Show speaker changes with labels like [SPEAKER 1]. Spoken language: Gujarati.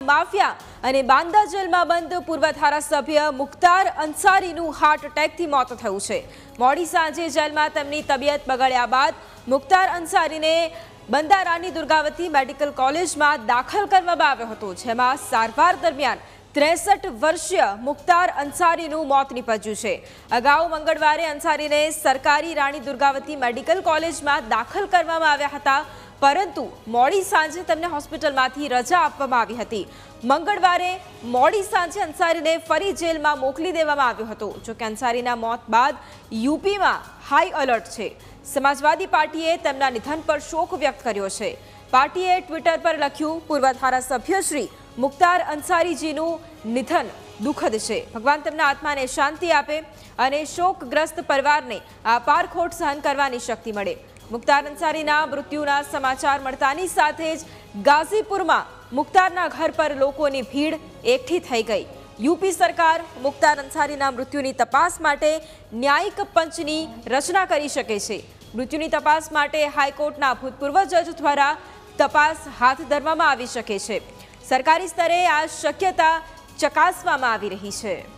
[SPEAKER 1] માફિયા અને બાંદા જેલમાં બંધ પૂર્વ ધારાસભ્ય મુખ્તાર અંસારીનું હાર્ટ એટેકથી મોત થયું છે। મોડી સાંજે જેલમાં તેમની તબિયત બગડ્યા બાદ મુખ્તાર અંસારીને બંદારાની દુર્ગાવતી મેડિકલ કોલેજમાં દાખલ કરવામાં આવ્યો હતો, જેમાં સારવાર દરમિયાન 63 વર્ષીય મુખ્તાર અંસારીનું મોત નીપજ્યું છે। અગાઉ મંગળવારે અંસારીને સરકારી રાણી દુર્ગાવતી મેડિકલ કોલેજમાં દાખલ કરવામાં આવ્યા હતા, પરંતુ મોડી સાંજે તેમને હોસ્પિટલમાંથી રજા આપવામાં આવી હતી। મંગળવારે મોડી સાંજે અંસારીને ફરી જેલમાં મોકલી દેવામાં આવ્યો હતો। જો કે અંસારીના મોત બાદ યુપીમાં હાઈ એલર્ટ છે। સમાજવાદી પાર્ટીએ તેમના નિધન પર શોક વ્યક્ત કર્યો છે। પાર્ટીએ ટ્વિટર પર લખ્યું, પૂર્વ ધારાસભ્ય શ્રી મુખ્તાર અંસારીજીનું નિધન દુઃખદ છે। ભગવાન તેમના આત્માને શાંતિ આપે અને શોકગ્રસ્ત પરિવારને આ પારખોટ સહન કરવાની શક્તિ મળે। મુખ્તાર અંસારીના મૃત્યુના સમાચાર મળતાની સાથે જ ગાઝીપુરમાં મુખ્તારના ઘર પર લોકોની ભીડ એકઠી થઈ ગઈ। યુપી સરકાર મુખ્તાર અંસારીના મૃત્યુની તપાસ માટે ન્યાયિક પંચની રચના કરી શકે છે। મૃત્યુની તપાસ માટે હાઈકોર્ટના ભૂતપૂર્વ જજ દ્વારા તપાસ હાથ ધરવામાં આવી શકે છે। સરકારી સ્તરે આ શક્યતા ચકાસવામાં આવી રહી છે।